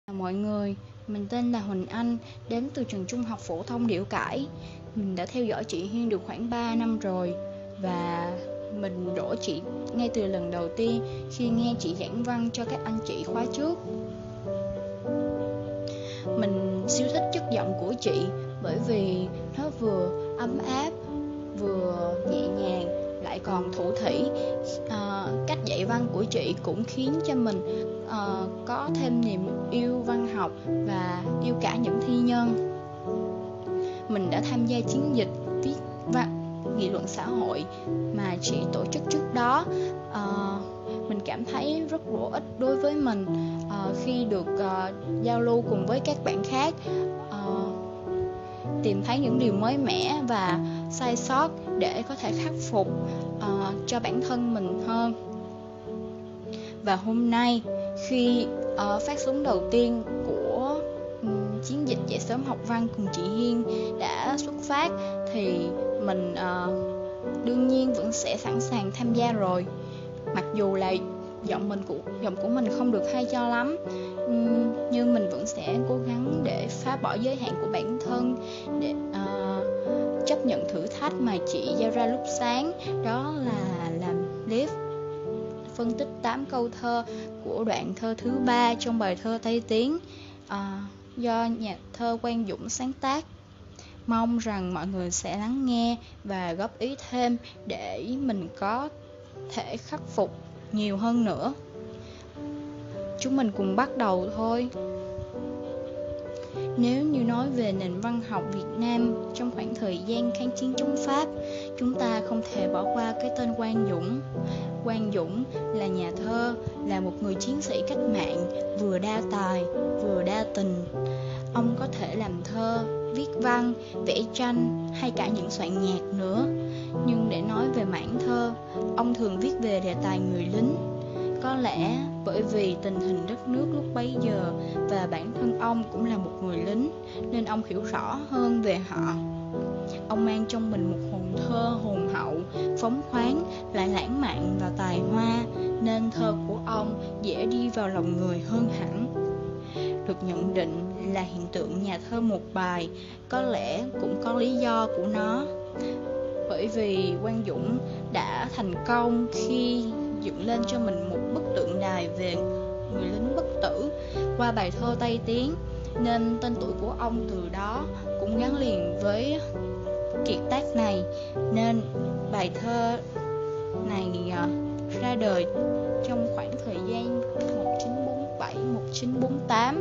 Chào mọi người, mình tên là Huỳnh Anh, đến từ trường Trung học phổ thông Điểu Cải. Mình đã theo dõi chị Hiên được khoảng 3 năm rồi và mình đỗ chị ngay từ lần đầu tiên khi nghe chị giảng văn cho các anh chị khóa trước. Mình siêu thích chất giọng của chị bởi vì nó vừa ấm áp, vừa nhẹ nhàng, lại còn thủ thỉ. Cách dạy văn của chị cũng khiến cho mình có thêm niềm yêu văn học và yêu cả những thi nhân. Mình đã tham gia chiến dịch viết văn nghị luận xã hội mà chị tổ chức trước đó. Mình cảm thấy rất bổ ích đối với mình khi được giao lưu cùng với các bạn khác, tìm thấy những điều mới mẻ và sai sót để có thể khắc phục cho bản thân mình hơn. Và hôm nay khi phát súng đầu tiên của chiến dịch dậy sớm học văn cùng chị Hiên đã xuất phát thì mình đương nhiên vẫn sẽ sẵn sàng tham gia rồi. Mặc dù là giọng của mình không được hay cho lắm, nhưng mình vẫn sẽ cố gắng để phá bỏ giới hạn của bản thân, để chấp nhận thử thách mà chị giao ra lúc sáng, đó là làm clip phân tích 8 câu thơ của đoạn thơ thứ 3 trong bài thơ Tây Tiến do nhà thơ Quang Dũng sáng tác. Mong rằng mọi người sẽ lắng nghe và góp ý thêm để mình có thể khắc phục nhiều hơn nữa. Chúng mình cùng bắt đầu thôi. Nếu như nói về nền văn học Việt Nam trong khoảng thời gian kháng chiến chống Pháp, chúng ta không thể bỏ qua cái tên Quang Dũng. Quang Dũng là nhà thơ, là một người chiến sĩ cách mạng, vừa đa tài, vừa đa tình. Ông có thể làm thơ, viết văn, vẽ tranh hay cả những soạn nhạc nữa. Nhưng để nói về mảng thơ, ông thường viết về đề tài người lính. Có lẽ bởi vì tình hình đất nước lúc bấy giờ và bản thân ông cũng là một người lính nên ông hiểu rõ hơn về họ. Ông mang trong mình một hồn thơ hồn hậu, phóng khoáng, lại lãng mạn và tài hoa, nên thơ của ông dễ đi vào lòng người hơn hẳn. Được nhận định là hiện tượng nhà thơ một bài, có lẽ cũng có lý do của nó. Bởi vì Quang Dũng đã thành công khi dựng lên cho mình một bức tượng đài về người lính bất tử qua bài thơ Tây Tiến, nên tên tuổi của ông từ đó cũng gắn liền với kiệt tác này, nên bài thơ này ra đời trong khoảng thời gian 1947-1948.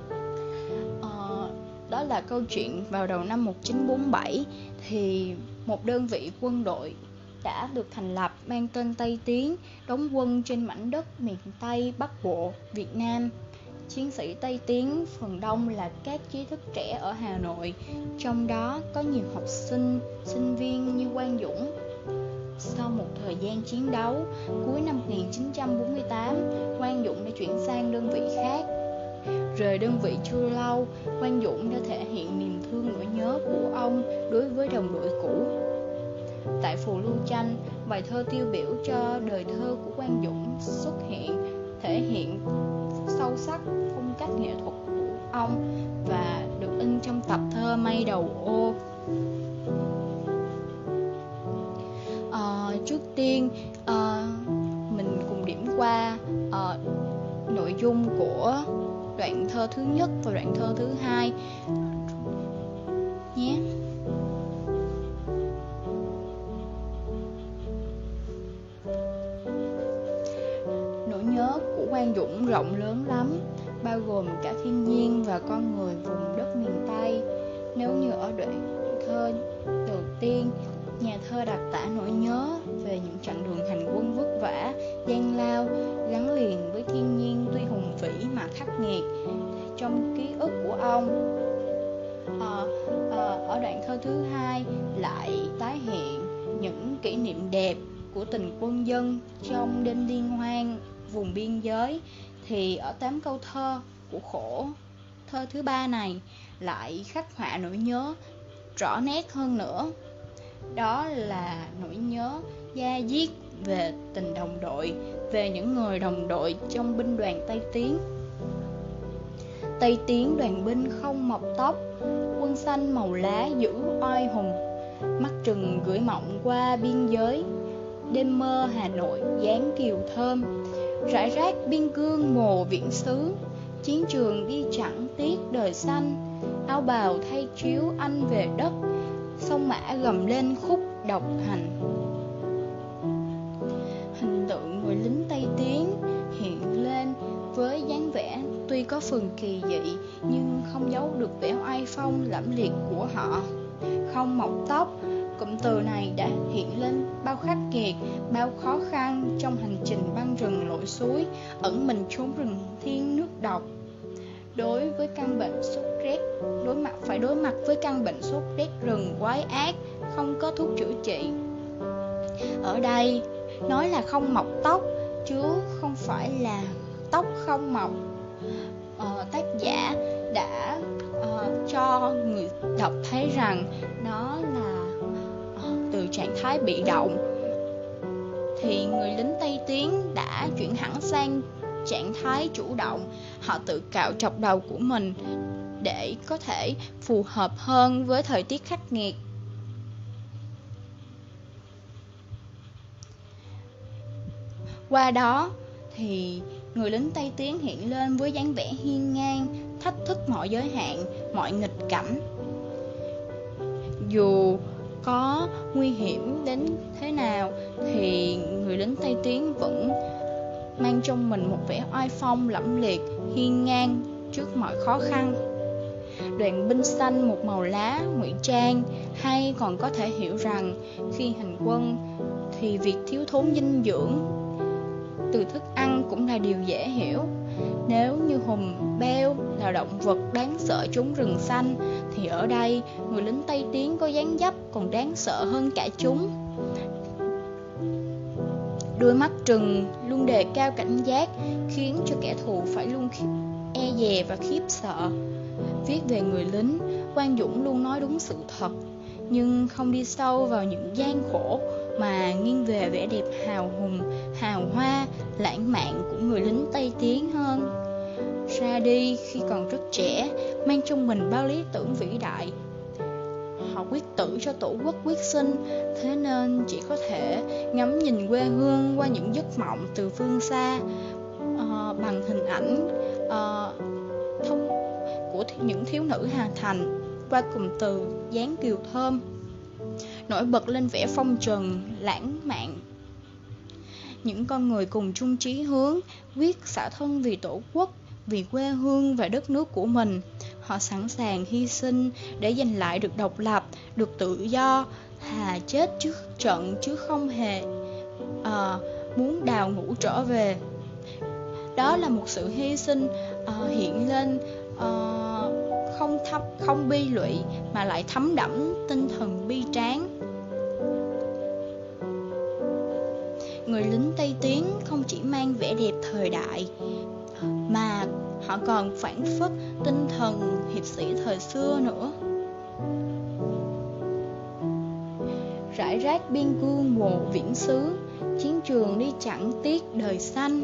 Đó là câu chuyện vào đầu năm 1947 thì một đơn vị quân đội đã được thành lập mang tên Tây Tiến, đóng quân trên mảnh đất miền Tây Bắc Bộ Việt Nam. Chiến sĩ Tây Tiến phần đông là các trí thức trẻ ở Hà Nội, trong đó có nhiều học sinh, sinh viên như Quang Dũng. Sau một thời gian chiến đấu, cuối năm 1948, Quang Dũng đã chuyển sang đơn vị khác. Rời đơn vị chưa lâu, Quang Dũng đã thể hiện niềm thương nỗi nhớ của ông đối với đồng đội cũ. Tại Phù Lưu Tranh, bài thơ tiêu biểu cho đời thơ của Quang Dũng xuất hiện, thể hiện sâu sắc phong cách nghệ thuật của ông và được in trong tập thơ Mây Đầu Ô. Trước tiên, mình cùng điểm qua nội dung của đoạn thơ thứ nhất và đoạn thơ thứ hai nhé. Nỗi nhớ của Quang Dũng rộng lớn lắm, bao gồm cả thiên nhiên và con người vùng đất miền Tây. Nếu như ở đoạn thơ đầu tiên, nhà thơ đặc tả nỗi nhớ về những chặng đường hành quân vất vả, gian lao, gắn liền với thiên nhiên tuy hùng vĩ mà khắc nghiệt trong ký ức của ông. Ở đoạn thơ thứ hai lại tái hiện những kỷ niệm đẹp của tình quân dân trong đêm liên hoan vùng biên giới. Thì ở 8 câu thơ của thơ thứ ba này lại khắc họa nỗi nhớ rõ nét hơn nữa. Đó là nỗi nhớ da diết về tình đồng đội, về những người đồng đội trong binh đoàn Tây Tiến. Tây Tiến đoàn binh không mọc tóc, quân xanh màu lá giữ oai hùng. Mắt trừng gửi mộng qua biên giới, đêm mơ Hà Nội dáng kiều thơm. Rải rác biên cương mồ viễn xứ, chiến trường đi chẳng tiếc đời xanh. Áo bào thay chiếu anh về đất, sông Mã gầm lên khúc độc hành. Hình tượng người lính Tây Tiến hiện lên với dáng vẻ tuy có phần kỳ dị nhưng không giấu được vẻ oai phong lẫm liệt của họ. Không mọc tóc, cụm từ này đã hiện lên bao khắc nghiệt, bao khó khăn trong hành trình băng rừng lội suối, ẩn mình trốn rừng thiên nước độc. Đối với căn bệnh sốt rét, phải đối mặt với căn bệnh sốt rét rừng quái ác, không có thuốc chữa trị. Ở đây nói là không mọc tóc chứ không phải là tóc không mọc. Tác giả đã cho người đọc thấy rằng nó là từ trạng thái bị động, thì người lính Tây Tiến đã chuyển hẳn sang trạng thái chủ động. Họ tự cạo trọc đầu của mình để có thể phù hợp hơn với thời tiết khắc nghiệt. Qua đó thì người lính Tây Tiến hiện lên với dáng vẻ hiên ngang, thách thức mọi giới hạn, mọi nghịch cảnh. Dù có nguy hiểm đến thế nào thì người lính Tây Tiến vẫn mang trong mình một vẻ oai phong lẫm liệt, hiên ngang trước mọi khó khăn. Đoàn binh xanh một màu lá ngụy trang, hay còn có thể hiểu rằng khi hành quân thì việc thiếu thốn dinh dưỡng từ thức ăn cũng là điều dễ hiểu. Nếu như hùng, beo là động vật đáng sợ trốn rừng xanh, thì ở đây người lính Tây Tiến có dáng dấp còn đáng sợ hơn cả chúng. Đôi mắt trừng luôn đề cao cảnh giác, khiến cho kẻ thù phải luôn e dè và khiếp sợ. Viết về người lính, Quang Dũng luôn nói đúng sự thật, nhưng không đi sâu vào những gian khổ, mà nghiêng về vẻ đẹp hào hùng, hào hoa, lãng mạn của người lính Tây Tiến hơn. Ra đi khi còn rất trẻ, mang trong mình bao lý tưởng vĩ đại. Họ quyết tử cho tổ quốc quyết sinh, thế nên chỉ có thể ngắm nhìn quê hương qua những giấc mộng từ phương xa, bằng hình ảnh của những thiếu nữ Hà Thành qua cụm từ dáng kiều thơm, nổi bật lên vẻ phong trần, lãng mạn. Những con người cùng chung chí hướng, quyết xả thân vì tổ quốc, vì quê hương và đất nước của mình. Họ sẵn sàng hy sinh để giành lại được độc lập, được tự do, thà chết trước trận chứ không hề muốn đào ngũ trở về. Đó là một sự hy sinh hiện lên không bi lụy mà lại thấm đẫm tinh thần bi tráng. Người lính Tây Tiến không chỉ mang vẻ đẹp thời đại, mà họ còn phảng phất tinh thần hiệp sĩ thời xưa nữa. Rải rác biên cương mồ viễn xứ, chiến trường đi chẳng tiếc đời xanh.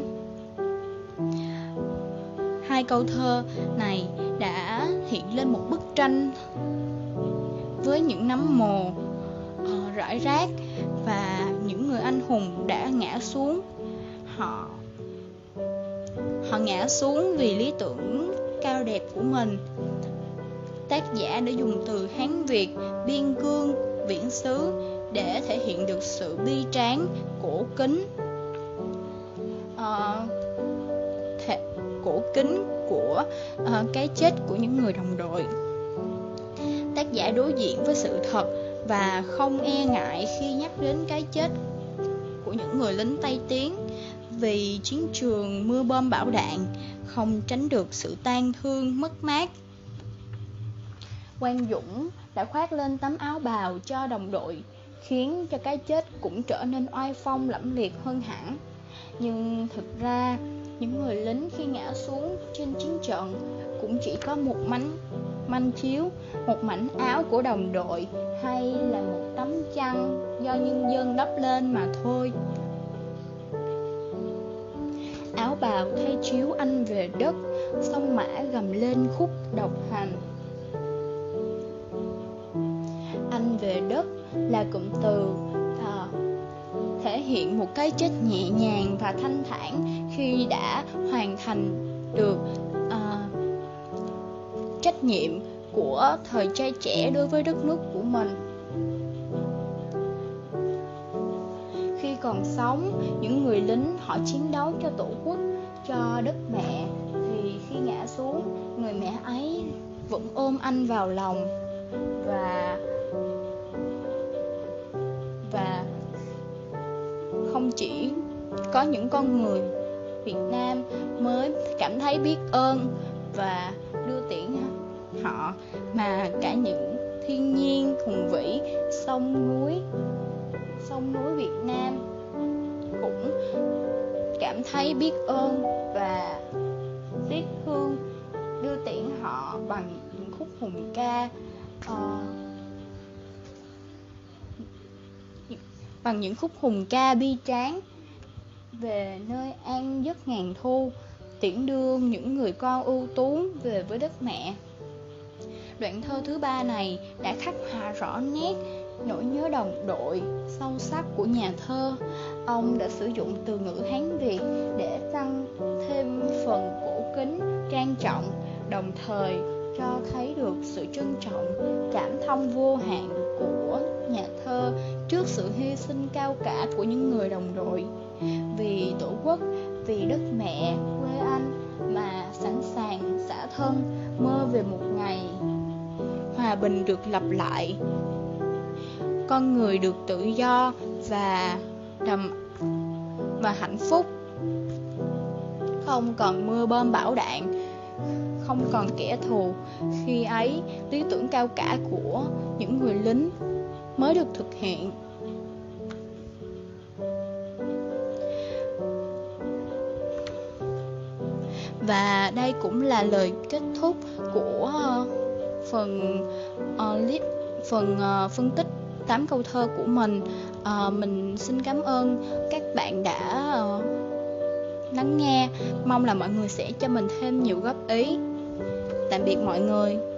Hai câu thơ này đã hiện lên một bức tranh với những nấm mồ rải rác và những người anh hùng đã ngã xuống. Họ ngã xuống vì lý tưởng cao đẹp của mình. Tác giả đã dùng từ Hán Việt, biên cương, viễn xứ để thể hiện được sự bi tráng, cổ kính, của cái chết của những người đồng đội. Tác giả đối diện với sự thật và không e ngại khi nhắc đến cái chết của những người lính Tây Tiến. Vì chiến trường mưa bom bão đạn không tránh được sự tang thương mất mát. Quang Dũng đã khoác lên tấm áo bào cho đồng đội, khiến cho cái chết cũng trở nên oai phong lẫm liệt hơn hẳn. Nhưng thực ra những người lính khi ngã xuống trên chiến trận cũng chỉ có một manh chiếu, một mảnh áo của đồng đội, hay là một tấm chăn do nhân dân đắp lên mà thôi. Áo bào thay chiếu anh về đất, sông Mã gầm lên khúc độc hành. Anh về đất là cụm từ thể hiện một cái chết nhẹ nhàng và thanh thản khi đã hoàn thành được trách nhiệm của thời trai trẻ đối với đất nước của mình. Khi còn sống, những người lính họ chiến đấu cho tổ quốc, cho đất mẹ, thì khi ngã xuống, người mẹ ấy vẫn ôm anh vào lòng. Và không chỉ có những con người Việt Nam mới cảm thấy biết ơn và đưa tiễn họ, mà cả những thiên nhiên hùng vĩ, sông núi Việt Nam cũng cảm thấy biết ơn và tiếc thương, đưa tiễn họ bằng những khúc hùng ca, bi tráng về nơi an giấc ngàn thu, tiễn đưa những người con ưu tú về với đất mẹ. Đoạn thơ thứ ba này đã khắc họa rõ nét nỗi nhớ đồng đội sâu sắc của nhà thơ. Ông đã sử dụng từ ngữ Hán Việt để tăng thêm phần cổ kính, trang trọng, đồng thời cho thấy được sự trân trọng, cảm thông vô hạn của nhà thơ trước sự hy sinh cao cả của những người đồng đội. Vì tổ quốc, vì đất mẹ, quê anh mà sẵn sàng xả thân, mơ về một ngày hòa bình được lập lại, con người được tự do và hạnh phúc, không còn mưa bom bão đạn, không còn kẻ thù. Khi ấy, lý tưởng cao cả của những người lính mới được thực hiện. Và đây cũng là lời kết thúc của phần phân tích 8 câu thơ của mình. Mình xin cảm ơn các bạn đã lắng nghe. Mong là mọi người sẽ cho mình thêm nhiều góp ý. Tạm biệt mọi người.